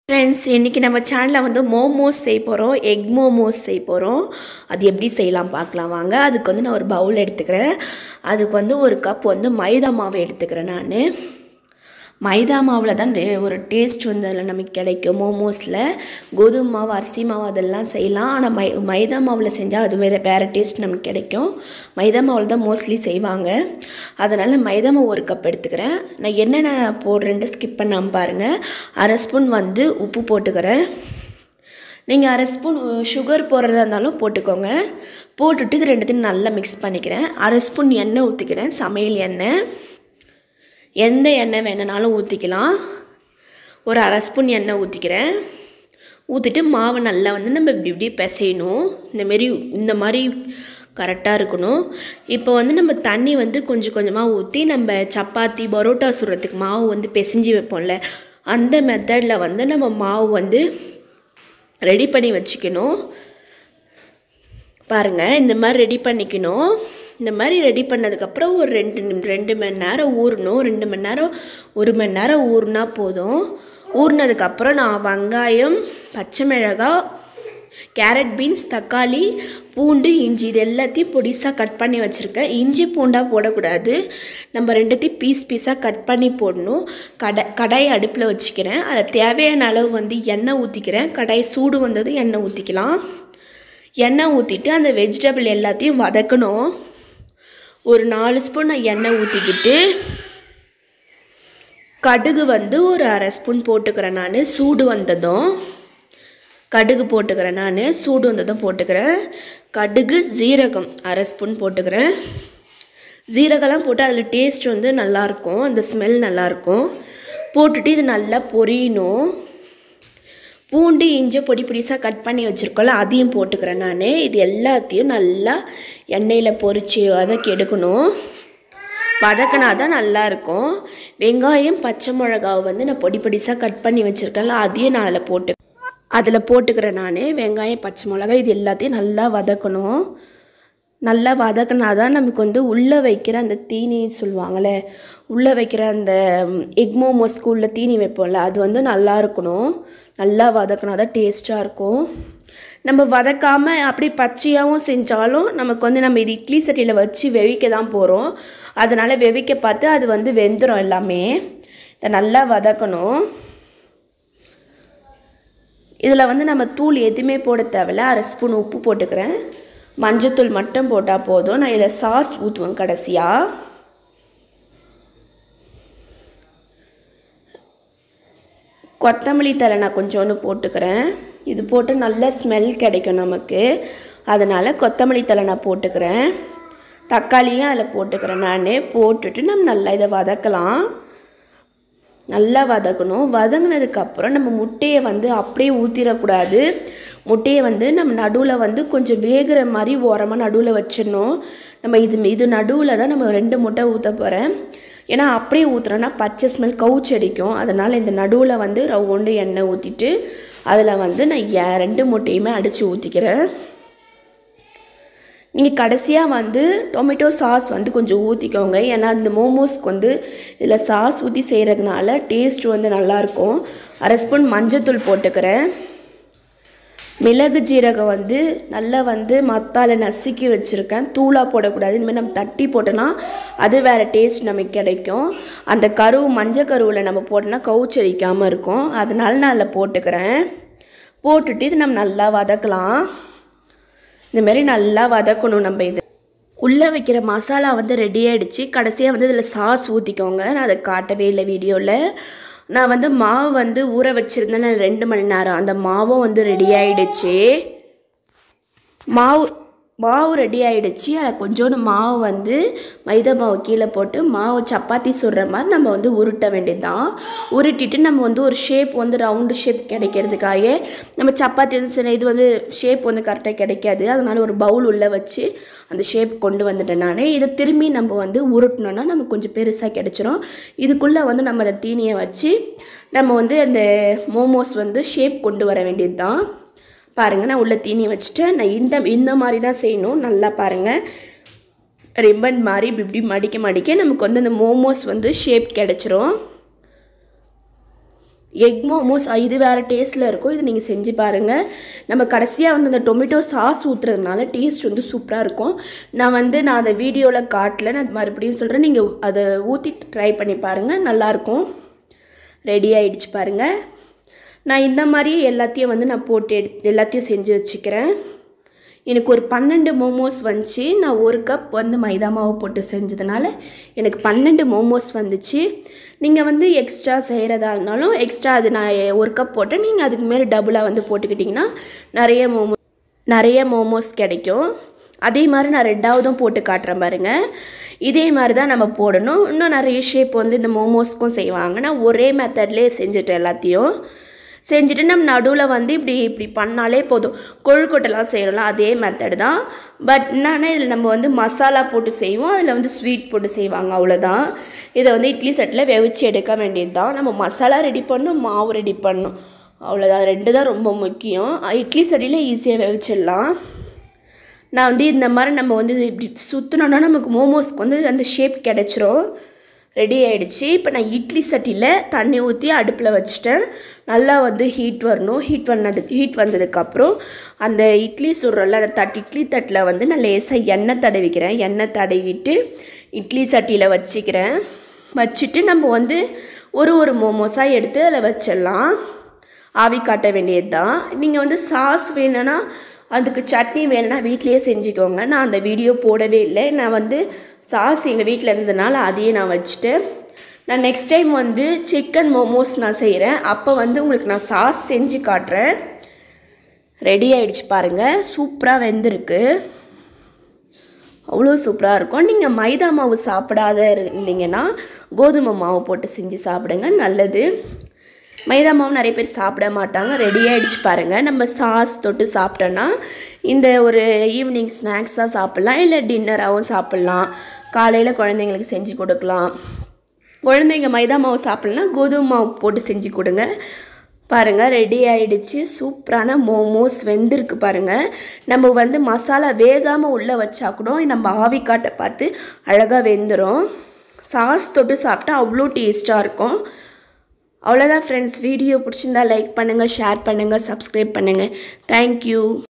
Friends इनकी நம்ம சேனல்ல வந்து மோமோஸ் செய்ய போறோம் எக் மோமோஸ் செய்ய போறோம் அது எப்படி செய்யலாம் பார்க்கலாம் வாங்க அதுக்கு வந்து நான் ஒரு பவுல் எடுத்துக்கிறேன் அதுக்கு வந்து ஒரு கப் வந்து மைதா மாவு எடுத்துக்கிறேன் நான் மைதா மாவுல தான் ஒரு டேஸ்ட் வந்து அதல நமக்கு கிடைக்கும் மோமோஸ்ல கோதுமை மாவு அரிசி மாவு அதெல்லாம் செய்யலாம் ஆனா மைதா மாவுல செஞ்சா அது வேற டேஸ்ட் நமக்கு கிடைக்கும் மைதா மாவுல தான் மோஸ்ட்லி செய்வாங்க அதனால மைதா மாவு ஒரு கப் எடுத்துக்கிறேன் நான் என்னென்ன போடுறேன்னு ஸ்கிப் பண்ணாம பாருங்க அரை ஸ்பூன் வந்து உப்பு போட்டுக்கறேன் நீங்க அரை ஸ்பூன் சுகர் போடுறதா இருந்தாலும் போட்டுக்கோங்க போட்டுட்டு இது ரெண்டுத்தையும் நல்லா mix பண்ணிக்கிறேன் அரை ஸ்பூன் எண்ணெய் ஊத்திக்கிறேன் சமையல் எண்ணெய் எந்த எண்ணெய் வேணாலும் ஊத்திக்கலாம் ஒரு அரை ஸ்பூன் எண்ணெய் ஊத்திக்கிறேன் ஊத்திட்டு மாவு நல்லா வந்து நம்ம இப்படி பிசையணும் இந்த மாதிரி கரெக்ட்டா இருக்கணும் இப்போ வந்து நம்ம தண்ணி வந்து கொஞ்சம் கொஞ்சமா ஊத்தி நம்ம சப்பாத்தி பரோட்டா சுடுறதுக்கு மாவு வந்து பிசைஞ்சி வைப்போம்ல அந்த மெத்தட்ல வந்து நம்ம மாவு வந்து ரெடி பண்ணி வச்சுக்கணும் பாருங்க இந்த மாதிரி ரெடி பண்ணிக்கணும் இந்த மாதிரி ரெடி பண்ணதுக்கு அப்புறம் ஒரு 2 மணி நேரம் ஊறணும் 2 மணி நேரம் 1 மணி நேரம் ஊறினா போதும் ஊறினதுக்கு அப்புறம் நான் வெங்காயம் பச்சை மிளகாய் கேரட் பீன்ஸ் தக்காளி பூண்டு இஞ்சி இது எல்லாத்தையும் பொடிசா கட் பண்ணி வச்சிருக்கேன் இஞ்சி பூண்டா போட கூடாது நம்ம ரெண்டுத்தையும் பீஸா கட் பண்ணி போடணும் கடாய் அடுப்புல வச்சிக்கிறேன் அத தேவையான அளவு வந்து எண்ணெய் ஊத்திக்கிறேன் கடாய் சூடு வந்தது எண்ணெய் ஊத்திக்கலாம் எண்ணெய் ஊத்திட்டு அந்த வெஜிடபிள் எல்லாத்தையும் வதக்கணும் ஒரு 4 ஸ்பூன் எண்ணெய் ஊத்திக்கிட்டு கடுகு வந்து ஒரு அரை ஸ்பூன் போட்டுக்கறேன் நான் சூடு வந்ததும் கடுகு போட்டுக்கறேன் நான் சூடு வந்ததும் போட்டுக்கறேன் கடுகு ஜீரகம் அரை ஸ்பூன் போட்டுக்கறேன் ஜீரகம்லாம் போட்டா அதுல டேஸ்ட் வந்து நல்லா இருக்கும் அந்த ஸ்மெல் நல்லா இருக்கும் போட்டுட்டு இது நல்லா பொரியணும் பூண்டு இஞ்சி பொடிசா கட் பண்ணி வச்சிருக்கோம்ல அதையும் போட்டுக்கறேன் நான் இது எல்லாத்தையும் நல்லா எண்ணெயில பொரிச்சு வதக்கி எடுக்கணும் வதக்கனாதான் நல்லா இருக்கும் வெங்காயம் பச்சை மிளகாய் வந்து நான் பொடிசா கட் பண்ணி வச்சிருக்கேன்ல அதையும் நான் அதுல போட்டுக்கறேன் நான் வெங்காயம் பச்சை மிளகாய் இது எல்லாத்தையும் நல்லா வதக்கணும் நல்லா வதக்கனாதான் நமக்கு வந்து உள்ள வைக்கிற அந்த தீனி சொல்வாங்கல உள்ள வைக்கிற அந்த எக் மோமோஸ் ஸ்கூல்ல தீனி வைப்போம்ல அது வந்து நல்லா இருக்கணும் நல்லா வதக்கனாதான் டேஸ்டா இருக்கும் நம்ம வதக்காம அப்படி பச்சையாவும் செஞ்சாலும் நமக்கு வந்து நம்ம இது இட்லி சட்டியில வச்சு வெவிக்க தான் போறோம் அதனால வெவிக்க பார்த்து அது வந்து வெந்துரும் எல்லாமே இத நல்லா வதக்கணும் இதுல வந்து நம்ம தூள் எதுமே போட தேவையில்ல அரை ஸ்பூன் உப்பு போட்டுக்கறேன் மஞ்சள் மட்டும் போட்டா போதும் நான் இத சாஸ் ஊத்துவேன் கடைசியா கொத்தமல்லி தழை நான் கொஞ்சோண்டு போட்டுக்கறேன் இது போட்டு நல்ல ஸ்மெல் கிடைக்கும் நமக்கு அதனால கொத்தமல்லி தழை நான் போட்டுக்கறேன் தக்காளியும் அதல போட்டுக்கறேன் நான் போட்டுட்டு நம்ம நல்லா இத வதக்கலாம் நல்லா வதக்கணும் வதங்கினதுக்கு அப்புறம் நம்ம முட்டையை வந்து அப்படியே ஊத்திர கூடாது முட்டையை வந்து நம்ம நடுவுல வந்து கொஞ்சம் வேகுற மாதிரி ஓரமா நடுவுல வச்சிரணும் நம்ம இது நடுவுல தான் நம்ம 2 முட்டை ஊத்த போறேன் ஏனா அப்படியே ஊத்துறனா பச்சை ஸ்மெல் கவுச்சி அடிக்கும் அதனால இந்த நடுவுல வந்து ரவுண்டு எண்ணெய் ஊத்திட்டு அதுல வந்து நான் 2 முட்டையுமே அடிச்சு ஊத்திக்கிறேன் நீங்க கடைசியா வந்து டொமேட்டோ சாஸ் வந்து கொஞ்சம் ஊத்திக்கோங்க ஏனா இந்த மோமோஸ்க்கு வந்து இதல சாஸ் ஊத்தி செய்யிறதுனால டேஸ்ட் வந்து நல்லா இருக்கும் அரை ஸ்பூன் மஞ்சள் போட்டுக்கறேன் மிளகு ஜீரகம் வந்து நல்லா வந்து மத்தால நசுக்கி வச்சிருக்கேன் தூளா போட கூடாது இந்த மாதிரி நம்ம தட்டி போட்டனா அது வேற டேஸ்ட் நமக்கு கிடைக்கும் அந்த மஞ்சள் கருவுல நம்ம போட்டனா கவுச்சி அடிக்காம இருக்கும் அதனால நான் அதல போட்டுக்கறேன் போட்டுட்டு இது நம்ம நல்லா வதக்கலாம் இந்த மாதிரி நல்லா வதக்கணும் நம்ம இது உள்ள வைக்கிற மசாலா வந்து ரெடி ஆயிடுச்சு கடைசியா வந்து இதல சாஸ் ஊத்திக்கோங்க நான் அத காட்டவே இல்ல வீடியோல நான் வந்து மாவு வந்து ஊற வச்சிருந்தேன் 2 மணி நேரம் அந்த மாவும் வந்து ரெடி ஆயிடுச்சு மாவு ரெடி ஆயிடுச்சு அத கொஞ்சோண்டு மாவு வந்து மைதா மாவு கீழ போட்டு மாவு சப்பாத்தி சுடுற மாதிரி நம்ம வந்து உருட்ட வேண்டியதுதான் உருட்டிட்டு நம்ம வந்து ஒரு ஷேப் வந்து ரவுண்ட் ஷேப் கிடைக்கிறதுக்காக நம்ம சப்பாத்தி வந்து இது வந்து ஷேப் வந்து கரெக்ட்டா கிடைக்காது அதனால ஒரு பவுல் உள்ள வச்சு அந்த ஷேப் கொண்டு வந்துட்டேன் நான் இத திரும்பி நம்ம வந்து உருட்டணும்னா நமக்கு கொஞ்சம் பெருசா கிடைச்சிரும் இதுக்குள்ள வந்து நம்ம அந்த தீனியை வச்சு நம்ம வந்து அந்த மோமோஸ் வந்து ஷேப் கொண்டு வர வேண்டியதுதான் பாருங்க நான் உள்ள தீனி வச்சிட்டேன் நான் இந்த மாதிரி தான் செய்யணும் நல்லா பாருங்க ரிப்பன் மாதிரி இப்படி மடிக்க நமக்கு வந்து அந்த மோமோஸ் வந்து ஷேப் கிடைச்சிரும் எக் மோமோஸ் இது வேறு டேஸ்ட்டில் இருக்கும். இது நீங்கள் செஞ்சு பாருங்கள். நம்ம கடைசியாக வந்து அந்த டொமேட்டோ சாஸ் ஊற்றுறதுனால டேஸ்ட் வந்து சூப்பராக இருக்கும். நான் அதை வீடியோவில் காட்டல, நான் மறுபடியும் சொல்கிறேன். நீங்கள் அதை ஊற்றி ட்ரை பண்ணி பாருங்கள், நல்லாயிருக்கும். ரெடி ஆகிடுச்சு பாருங்கள். நான் இந்த மாதிரி எல்லாத்தையும் நான் போட்டு எல்லாத்தையும் செஞ்சு வச்சுக்கிறேன். எனக்கு ஒரு 12 மோமோஸ் வந்துச்சு. நான் 1 கப் மைதா மாவு போட்டு செஞ்சதுனால எனக்கு 12 மோமோஸ் வந்துச்சு. நீங்கள் எக்ஸ்ட்ரா செய்கிறதா இருந்தாலும் எக்ஸ்ட்ரா அது நான் 1 கப் போட்டேன். நீங்கள் அதுக்கு மேலே டபுளாக போட்டுக்கிட்டிங்கன்னா நிறைய மோமோஸ் கிடைக்கும். அதே மாதிரி நான் 2ஆவதும் போட்டு காட்டுறேன் பாருங்கள். இதே மாதிரி தான் நம்ம போடணும். இன்னும் நிறைய ஷேப் இந்த மோமோஸ்க்கும் செய்வாங்க. நான் ஒரே மெத்தட்லேயே செஞ்சுட்டேன். எல்லாத்தையும் செஞ்சுட்டு நம்ம நடுவில் இப்படி பண்ணாலே போதும். கொழுக்கட்டைலாம் செய்கிறோம்ல அதே மெத்தட் தான். பட் என்னன்னா இதில் நம்ம மசாலா போட்டு செய்வோம், அதில் ஸ்வீட் போட்டு செய்வாங்க, அவ்வளோதான். இதை இட்லி சட்டில் வெவிச்சு எடுக்க வேண்டியது தான். நம்ம மசாலா ரெடி பண்ணணும், மாவு ரெடி பண்ணணும், அவ்வளோதான். 2 தான் ரொம்ப முக்கியம். இட்லி சட்டியில் ஈஸியாக வெவிச்சிடலாம். நான் இந்த மாதிரி நம்ம இப்படி சுற்றினோன்னா நமக்கு மோமோஸ்க்கு அந்த ஷேப் கிடச்சிரும். ரெடி ஆகிடுச்சு. இப்போ நான் இட்லி சட்டியில் தண்ணி ஊற்றி அடுப்பில் வச்சுட்டேன். நல்லா ஹீட் வரணும். ஹீட் வந்ததுக்கப்புறம் அந்த இட்லி சுடுறோம்ல அந்த இட்லி தட்டில் நான் லேசாக எண்ணெய் தடவிக்கிறேன். எண்ணெய் தடவிட்டு இட்லி சட்டியில் வச்சுக்கிறேன். வச்சுட்டு நம்ம ஒரு மோமோஸாக எடுத்து அதில் வச்சிடலாம். ஆவி காட்ட வேண்டியது தான். நீங்கள் சாஸ் வேணும்னா அதுக்கு சட்னி வேணும்னா வீட்லேயே செஞ்சுக்கோங்க. நான் அந்த வீடியோ போடவே இல்லை. நான் சாஸ் எங்கள் வீட்டில் இருந்ததுனால அதையே நான் வச்சுட்டேன். நான் நெக்ஸ்ட் டைம் சிக்கன் மோமோஸ் நான் செய்கிறேன். அப்போ உங்களுக்கு நான் சாஸ் செஞ்சு காட்டுறேன். ரெடி ஆகிடுச்சு பாருங்கள். சூப்பராக வெந்திருக்கு. அவ்வளோ சூப்பராக இருக்கும். நீங்கள் மைதா மாவு சாப்பிடாத இருந்தீங்கன்னா கோதுமை மாவு போட்டு செஞ்சு சாப்பிடுங்க, நல்லது. மைதா மாவு நிறைய பேர் சாப்பிட மாட்டாங்க. ரெடி ஆகிடுச்சு பாருங்கள். நம்ம சாஸ் தொட்டு சாப்பிட்டோன்னா இந்த ஒரு ஈவினிங் ஸ்நாக்ஸாக சாப்பிட்லாம், இல்லை டின்னராகவும் சாப்பிட்லாம். காலையில் குழந்தைங்களுக்கு செஞ்சு கொடுக்கலாம். குழந்தைங்க மைதா மாவு சாப்பிட்லாம், கோதுமை மாவு போட்டு செஞ்சு கொடுங்க. பாருங்கள் ரெடி ஆகிடுச்சு. சூப்பரான மோமோஸ் வெந்திருக்கு பாருங்கள். நம்ம மசாலா வேகாமல் உள்ளே வச்சா கூட நம்ம ஆவி காட்ட பார்த்து அழகாக வெந்துடும். சாஸ் தொட்டு சாப்பிட்டா அவ்வளோ டேஸ்ட்டாக இருக்கும். அவ்வளோதான் ஃப்ரெண்ட்ஸ். வீடியோ பிடிச்சிருந்தா லைக் பண்ணுங்கள், ஷேர் பண்ணுங்கள், சப்ஸ்கிரைப் பண்ணுங்கள். தேங்க்யூ.